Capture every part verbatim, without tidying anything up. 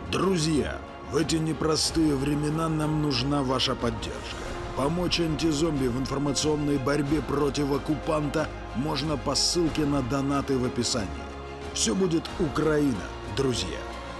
Друзья, в эти непростые времена нам нужна ваша поддержка. Помочь антизомби в информационной борьбе против оккупанта можно по ссылке на донаты в описании. Все будет Украина, друзья.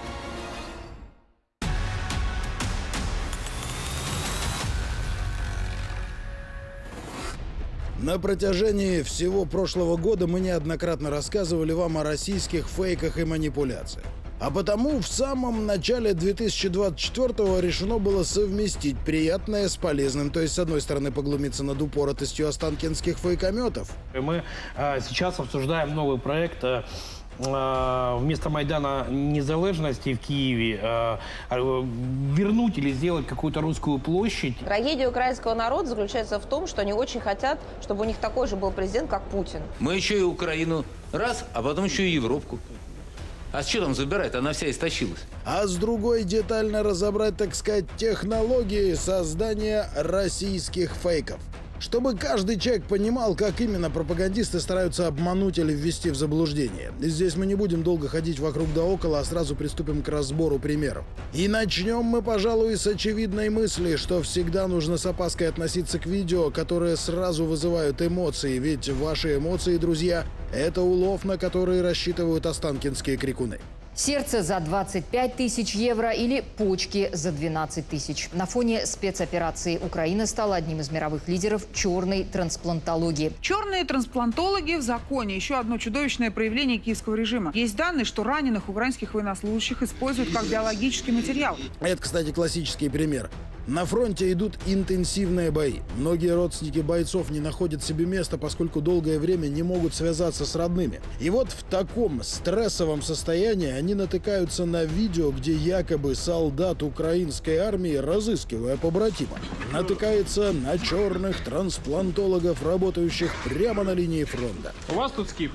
На протяжении всего прошлого года мы неоднократно рассказывали вам о российских фейках и манипуляциях. А потому в самом начале две тысячи двадцать четвёртого решено было совместить приятное с полезным. То есть, с одной стороны, поглумиться над упоротостью останкинских фейкометов. Мы э, сейчас обсуждаем новый проект э, э, вместо Майдана Незалежности в Киеве э, э, вернуть или сделать какую-то русскую площадь. Трагедия украинского народа заключается в том, что они очень хотят, чтобы у них такой же был президент, как Путин. Мы еще и Украину раз, а потом еще и Европку. А что там забирает? Она вся истощилась. А с другой детально разобрать, так сказать, технологии создания российских фейков. Чтобы каждый человек понимал, как именно пропагандисты стараются обмануть или ввести в заблуждение. И здесь мы не будем долго ходить вокруг да около, а сразу приступим к разбору примеров. И начнем мы, пожалуй, с очевидной мысли, что всегда нужно с опаской относиться к видео, которые сразу вызывают эмоции. Ведь ваши эмоции, друзья, это улов, на который рассчитывают останкинские крикуны. Сердце за двадцать пять тысяч евро или почки за двенадцать тысяч. На фоне спецоперации Украина стала одним из мировых лидеров черной трансплантологии. Черные трансплантологи в законе. Еще одно чудовищное проявление киевского режима. Есть данные, что раненых украинских военнослужащих используют как биологический материал. Это, кстати, классический пример. На фронте идут интенсивные бои. Многие родственники бойцов не находят себе места, поскольку долгое время не могут связаться с родными. И вот в таком стрессовом состоянии они натыкаются на видео, где якобы солдат украинской армии, разыскивая побратима, натыкается на черных трансплантологов, работающих прямо на линии фронта. У вас тут скиф?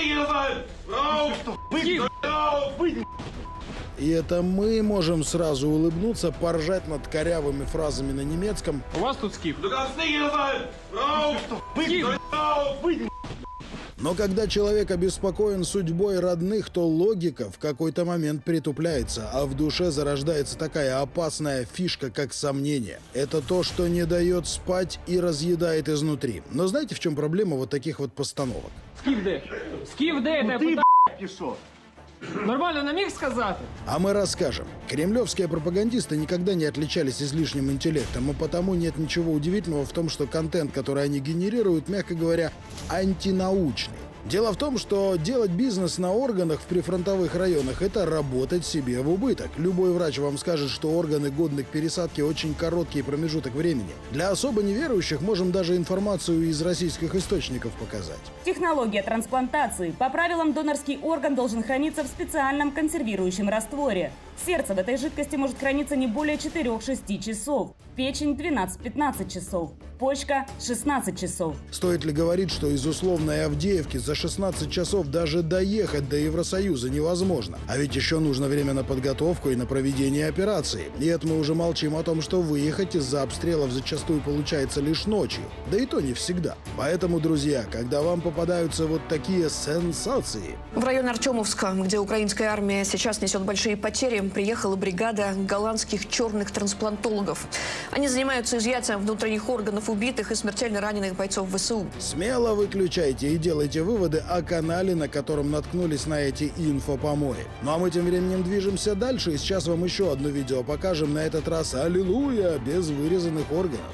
И это мы можем сразу улыбнуться, поржать над корявыми фразами на немецком. У вас тут скиф? Но когда человек обеспокоен судьбой родных, то логика в какой-то момент притупляется, а в душе зарождается такая опасная фишка, как сомнение. Это то, что не дает спать и разъедает изнутри. Но знаете, в чем проблема вот таких вот постановок? Скиф де? Скиф де? Это Ти, пішов. нормально не міг сказати? А мы расскажем. Кремлевские пропагандисты никогда не отличались излишним интеллектом, и потому нет ничего удивительного в том, что контент, который они генерируют, мягко говоря, антинаучный. Дело в том, что делать бизнес на органах в прифронтовых районах – это работать себе в убыток. Любой врач вам скажет, что органы годны к пересадке очень короткий промежуток времени. Для особо неверующих можем даже информацию из российских источников показать. Технология трансплантации. По правилам, донорский орган должен храниться в специальном консервирующем растворе. Сердце в этой жидкости может храниться не более четырёх-шести часов. Печень – двенадцать-пятнадцать часов. Почка – шестнадцать часов. Стоит ли говорить, что из условной Авдеевки за шестнадцать часов даже доехать до Евросоюза невозможно? А ведь еще нужно время на подготовку и на проведение операции. И это мы уже молчим о том, что выехать из-за обстрелов зачастую получается лишь ночью. Да и то не всегда. Поэтому, друзья, когда вам попадаются вот такие сенсации... В район Артемовска, где украинская армия сейчас несет большие потери, приехала бригада голландских черных трансплантологов. Они занимаются изъятием внутренних органов убитых и смертельно раненых бойцов ВСУ. Смело выключайте и делайте выводы о канале, на котором наткнулись на эти инфопомои. Ну а мы тем временем движемся дальше, и сейчас вам еще одно видео покажем, на этот раз аллилуйя, без вырезанных органов.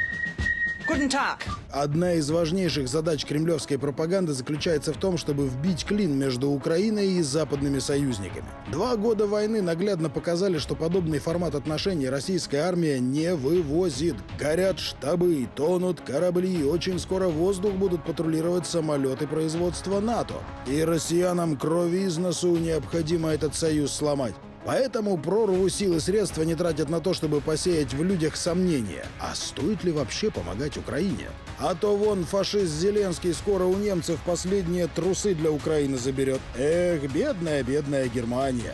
Одна из важнейших задач кремлевской пропаганды заключается в том, чтобы вбить клин между Украиной и западными союзниками. Два года войны наглядно показали, что подобный формат отношений российская армия не вывозит. Горят штабы, тонут корабли, очень скоро воздух будут патрулировать самолеты производства НАТО. И россиянам крови из носу необходимо этот союз сломать. Поэтому прорву сил и средств не тратят на то, чтобы посеять в людях сомнения. А стоит ли вообще помогать Украине? А то вон фашист Зеленский скоро у немцев последние трусы для Украины заберет. Эх, бедная, бедная Германия.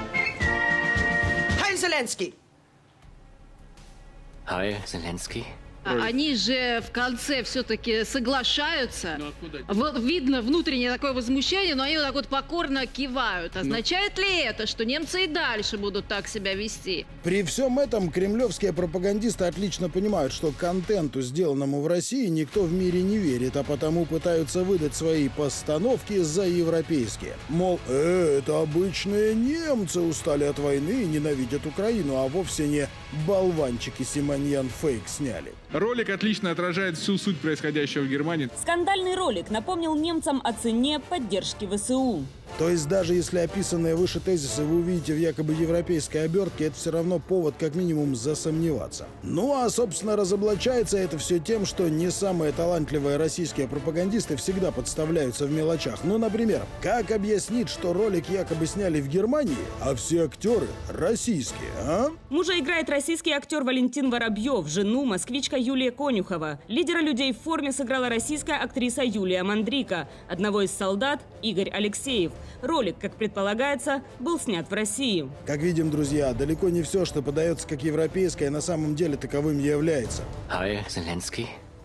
Hi, Zelensky. Hi, Zelensky. Они же в конце все-таки соглашаются. Вот видно внутреннее такое возмущение, но они вот так вот покорно кивают. Означает ли это, что немцы и дальше будут так себя вести? При всем этом кремлевские пропагандисты отлично понимают, что контенту, сделанному в России, никто в мире не верит, а потому пытаются выдать свои постановки за европейские. Мол, э, это обычные немцы устали от войны и ненавидят Украину, а вовсе не болванчики Симоньян фейк сняли. Ролик отлично отражает всю суть происходящего в Германии. Скандальный ролик напомнил немцам о цене поддержки ВСУ. То есть даже если описанные выше тезисы вы увидите в якобы европейской обертке, это все равно повод как минимум засомневаться. Ну а, собственно, разоблачается это все тем, что не самые талантливые российские пропагандисты всегда подставляются в мелочах. Ну, например, как объяснить, что ролик якобы сняли в Германии, а все актеры российские, а? Мужа играет российский актер Валентин Воробьев, жену москвичка Юлия Конюхова. Лидера людей в форме сыграла российская актриса Юлия Мандрика, одного из солдат Игорь Алексеев. Ролик, как предполагается, был снят в России. Как видим, друзья, далеко не все, что подается как европейское, на самом деле таковым является. Hi, Зеленский.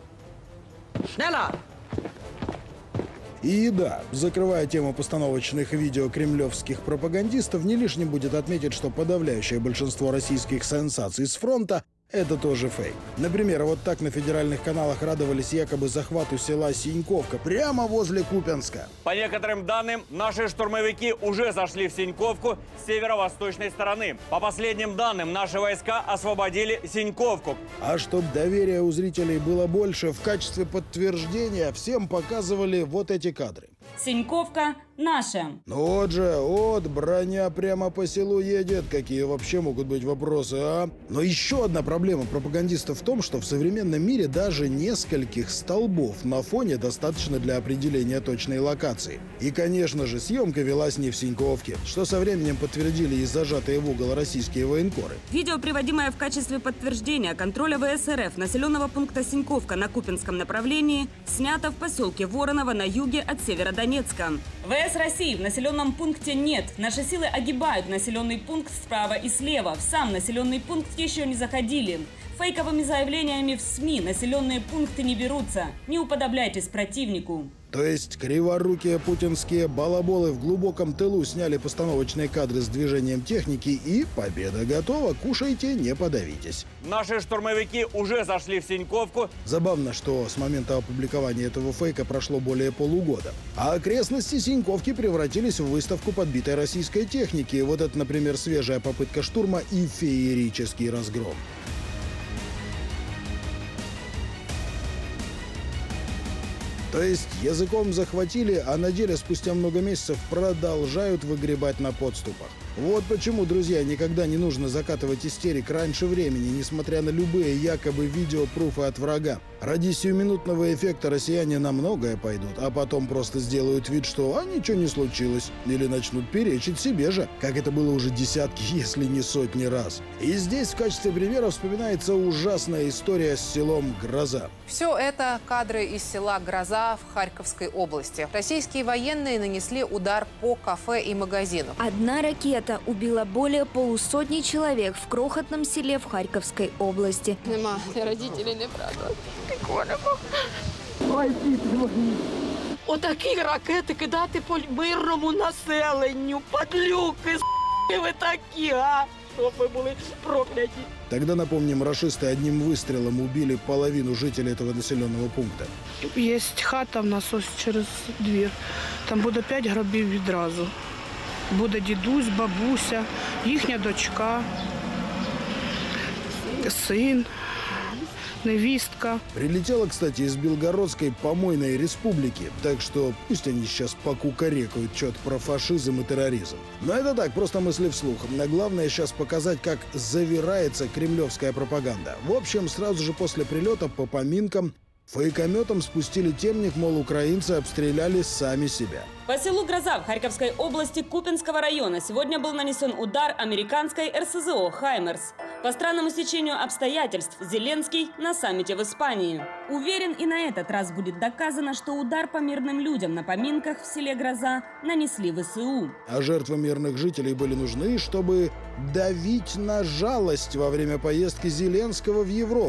И да, закрывая тему постановочных видео кремлевских пропагандистов, не лишним будет отметить, что подавляющее большинство российских сенсаций с фронта — это тоже фейк. Например, вот так на федеральных каналах радовались якобы захвату села Синьковка прямо возле Купянска. По некоторым данным, наши штурмовики уже зашли в Синьковку с северо-восточной стороны. По последним данным, наши войска освободили Синьковку. А чтобы доверия у зрителей было больше, в качестве подтверждения всем показывали вот эти кадры. Синьковка наша. Ну вот же, вот, броня прямо по селу едет. Какие вообще могут быть вопросы, а? Но еще одна проблема пропагандистов в том, что в современном мире даже нескольких столбов на фоне достаточно для определения точной локации. И, конечно же, съемка велась не в Синьковке, что со временем подтвердили и зажатые в угол российские военкоры. Видео, приводимое в качестве подтверждения контроля ВСРФ населенного пункта Синьковка на Купинском направлении, снято в поселке Воронова на юге от Северодонецка. ВС России в населенном пункте нет. Наши силы огибают населенный пункт справа и слева. В сам населенный пункт еще не заходили. Фейковыми заявлениями в СМИ населенные пункты не берутся. Не уподобляйтесь противнику. То есть криворукие путинские балаболы в глубоком тылу сняли постановочные кадры с движением техники, и победа готова. Кушайте, не подавитесь. Наши штурмовики уже зашли в Синьковку. Забавно, что с момента опубликования этого фейка прошло более полугода. А окрестности Синьковки превратились в выставку подбитой российской техники. Вот это, например, свежая попытка штурма и феерический разгром. То есть языком захватили, а на деле спустя много месяцев продолжают выгребать на подступах. Вот почему, друзья, никогда не нужно закатывать истерик раньше времени, несмотря на любые якобы видеопруфы от врага. Ради сиюминутного эффекта россияне на многое пойдут, а потом просто сделают вид, что а ничего не случилось, или начнут перечить себе же, как это было уже десятки, если не сотни раз. И здесь в качестве примера вспоминается ужасная история с селом Гроза. Все это кадры из села Гроза в Харьковской области. Российские военные нанесли удар по кафе и магазину. Одна ракета убила более полусотни человек в крохотном селе в Харьковской области. Нема, родителей не правда. Отакі ракети кидати по мирному населенню. Падлюки, с***ки ви такі, а? Щоб ви були прокляті. Тогда, напомним, рашисты одним выстрелом убили половину жителей этого населенного пункта. Есть хата в нас ось через двір. Там буде п'ять гробів відразу. Буде дідусь, бабуся, їхня дочка, син, невістка. Прилетела, кстати, из Белгородской помойной республики, так что пусть они сейчас покукарекают что-то про фашизм и терроризм. Но это так, просто мысли вслух. Но главное сейчас показать, как завирается кремлевская пропаганда. В общем, сразу же после прилета по поминкам фейкометом спустили темник, мол, украинцы обстреляли сами себя. По селу Гроза в Харьковской области Купинского района сегодня был нанесен удар американской эр эс зэ о «Хаймерс». По странному стечению обстоятельств Зеленский на саммите в Испании. Уверен, и на этот раз будет доказано, что удар по мирным людям на поминках в селе Гроза нанесли вэ эс у. А жертвы мирных жителей были нужны, чтобы давить на жалость во время поездки Зеленского в Европу.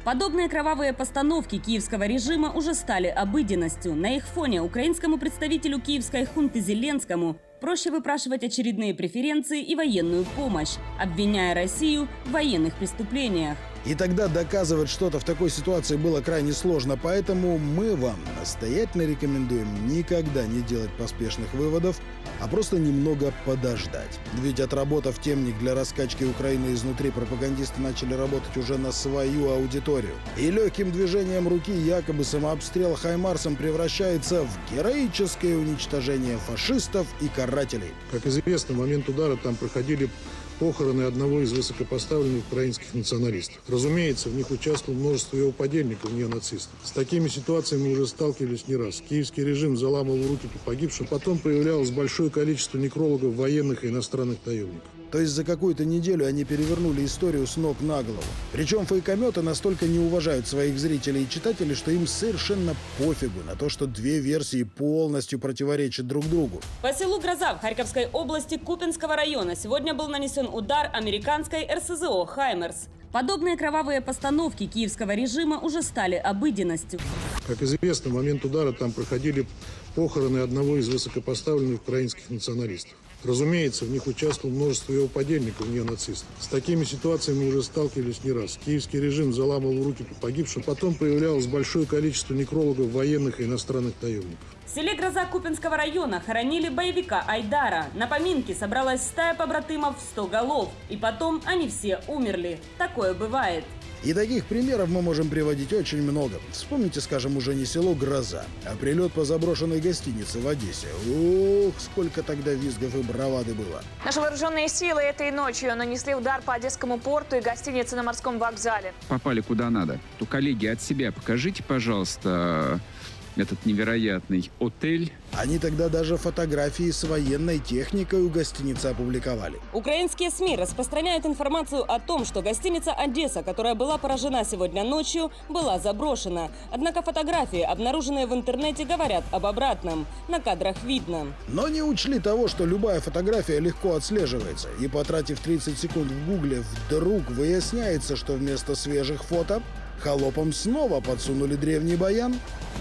Подобные кровавые постановки киевского режима уже стали обыденностью. На их фоне украинскому представителю киевской хунты Зеленскому проще выпрашивать очередные преференции и военную помощь, обвиняя Россию в военных преступлениях. И тогда доказывать что-то в такой ситуации было крайне сложно, поэтому мы вам настоятельно рекомендуем никогда не делать поспешных выводов, а просто немного подождать. Ведь отработав темник для раскачки Украины изнутри, пропагандисты начали работать уже на свою аудиторию. И легким движением руки якобы самообстрел «Хаймарсом» превращается в героическое уничтожение фашистов и карателей. Как известно, в момент удара там проходили похороны одного из высокопоставленных украинских националистов. Разумеется, в них участвовало множество его подельников, неонацистов. С такими ситуациями мы уже сталкивались не раз. Киевский режим заламывал руки погибшим, потом появлялось большое количество некрологов военных и иностранных наемников. То есть за какую-то неделю они перевернули историю с ног на голову. Причем фейкометы настолько не уважают своих зрителей и читателей, что им совершенно пофигу на то, что две версии полностью противоречат друг другу. По селу Гроза в Харьковской области Купинского района сегодня был нанесен удар американской эр эс зэ о «Хаймерс». Подобные кровавые постановки киевского режима уже стали обыденностью. Как известно, в момент удара там проходили похороны одного из высокопоставленных украинских националистов. Разумеется, в них участвовало множество его подельников, неонацистов. С такими ситуациями мы уже сталкивались не раз. Киевский режим заламывал руки погибшим, потом появлялось большое количество некрологов военных и иностранных наемников. В селе Гроза Купинского района хоронили боевика Айдара. На поминке собралась стая побратымов в сто голов. И потом они все умерли. Такое бывает. И таких примеров мы можем приводить очень много. Вспомните, скажем, уже не село Гроза, а прилет по заброшенной гостинице в Одессе. Ух, сколько тогда визгов и бравады было. Наши вооруженные силы этой ночью нанесли удар по Одесскому порту и гостинице на морском вокзале. Попали куда надо. То, коллеги, от себя покажите, пожалуйста, этот невероятный отель. Они тогда даже фотографии с военной техникой у гостиницы опубликовали. Украинские СМИ распространяют информацию о том, что гостиница «Одесса», которая была поражена сегодня ночью, была заброшена. Однако фотографии, обнаруженные в интернете, говорят об обратном. На кадрах видно. Но не учли того, что любая фотография легко отслеживается. И потратив тридцать секунд в гугле, вдруг выясняется, что вместо свежих фото холопам снова подсунули древний баян.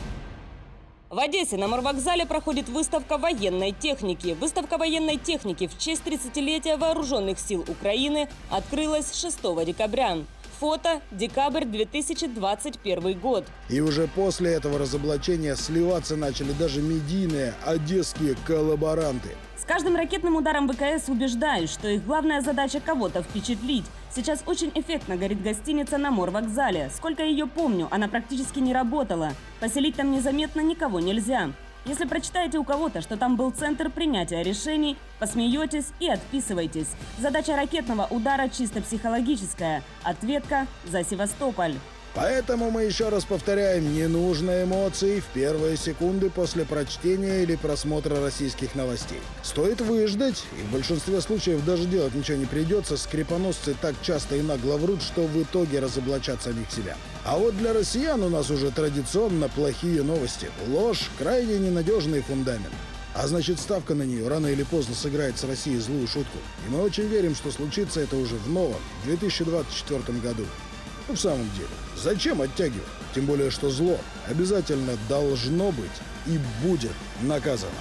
В Одессе на морвокзале проходит выставка военной техники. Выставка военной техники в честь тридцатилетия Вооруженных сил Украины открылась шестого декабря. Фото – декабрь две тысячи двадцать первый год. И уже после этого разоблачения сливаться начали даже медийные одесские коллаборанты. С каждым ракетным ударом вэ ка эс убеждаюсь, что их главная задача кого-то впечатлить. Сейчас очень эффектно горит гостиница на морвокзале. Сколько ее помню, она практически не работала. Поселить там незаметно никого нельзя. Если прочитаете у кого-то, что там был центр принятия решений, посмеетесь и отписывайтесь. Задача ракетного удара чисто психологическая. Ответка за Севастополь. Поэтому мы еще раз повторяем, не нужно эмоций в первые секунды после прочтения или просмотра российских новостей. Стоит выждать, и в большинстве случаев даже делать ничего не придется. Скрипоносцы так часто и нагло врут, что в итоге разоблачат самих себя. А вот для россиян у нас уже традиционно плохие новости. Ложь – крайне ненадежный фундамент. А значит, ставка на нее рано или поздно сыграет с Россией злую шутку. И мы очень верим, что случится это уже в новом, две тысячи двадцать четвёртом году. Ну, в самом деле, зачем оттягивать? Тем более, что зло обязательно должно быть и будет наказано.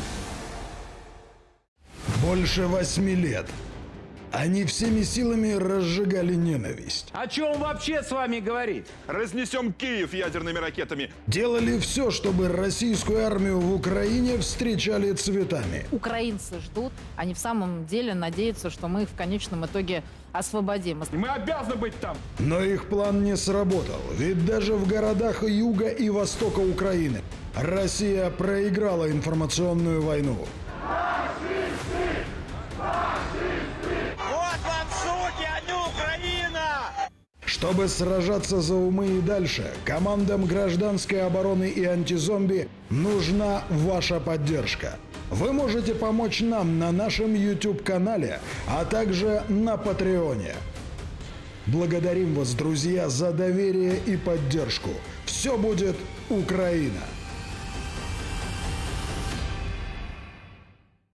Больше восьми лет они всеми силами разжигали ненависть. О чем вообще с вами говорить? Разнесем Киев ядерными ракетами. Делали все, чтобы российскую армию в Украине встречали цветами. Украинцы ждут, они в самом деле надеются, что мы их в конечном итоге освободим. Мы обязаны быть там. Но их план не сработал, ведь даже в городах юга и востока Украины Россия проиграла информационную войну. Чтобы сражаться за умы и дальше, командам гражданской обороны и антизомби нужна ваша поддержка. Вы можете помочь нам на нашем YouTube-канале, а также на Патреоне. Благодарим вас, друзья, за доверие и поддержку. Все будет Украина!